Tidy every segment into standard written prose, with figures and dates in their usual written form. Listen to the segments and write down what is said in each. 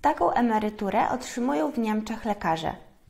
Taką emeryturę otrzymują w Niemczech lekarze.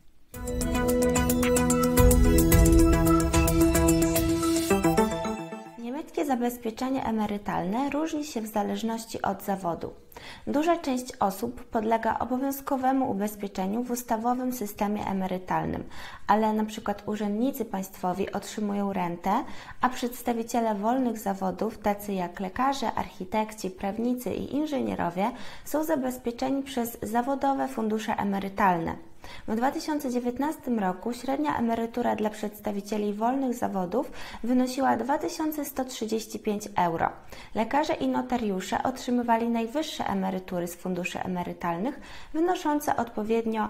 Niemieckie zabezpieczenie emerytalne różni się w zależności od zawodu. Duża część osób podlega obowiązkowemu ubezpieczeniu w ustawowym systemie emerytalnym, ale np. urzędnicy państwowi otrzymują rentę, a przedstawiciele wolnych zawodów, tacy jak lekarze, architekci, prawnicy i inżynierowie, są zabezpieczeni przez zawodowe fundusze emerytalne. W 2019 roku średnia emerytura dla przedstawicieli wolnych zawodów wynosiła 2135 euro. Lekarze i notariusze otrzymywali najwyższe emerytury z funduszy emerytalnych, wynoszące odpowiednio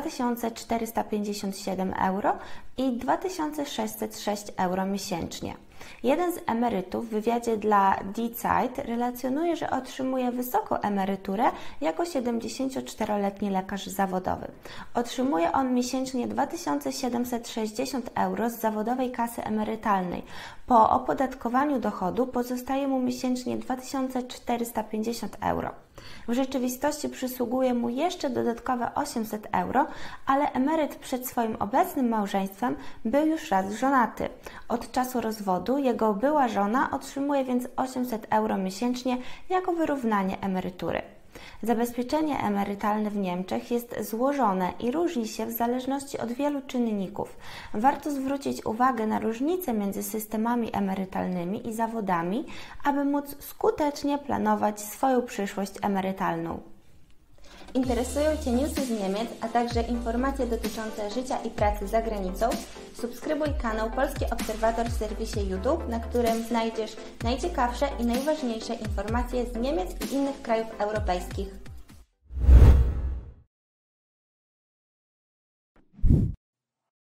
2457 euro i 2606 euro miesięcznie. Jeden z emerytów w wywiadzie dla Die Zeit relacjonuje, że otrzymuje wysoką emeryturę jako 74-letni lekarz zawodowy. Otrzymuje on miesięcznie 2760 euro z zawodowej kasy emerytalnej. Po opodatkowaniu dochodu pozostaje mu miesięcznie 2450 euro. W rzeczywistości przysługuje mu jeszcze dodatkowe 800 euro, ale emeryt przed swoim obecnym małżeństwem był już raz żonaty. Od czasu rozwodu jego była żona otrzymuje więc 800 euro miesięcznie jako wyrównanie emerytury. Zabezpieczenie emerytalne w Niemczech jest złożone i różni się w zależności od wielu czynników. Warto zwrócić uwagę na różnice między systemami emerytalnymi i zawodami, aby móc skutecznie planować swoją przyszłość emerytalną. Interesują Cię newsy z Niemiec, a także informacje dotyczące życia i pracy za granicą? Subskrybuj kanał Polski Obserwator w serwisie YouTube, na którym znajdziesz najciekawsze i najważniejsze informacje z Niemiec i innych krajów europejskich.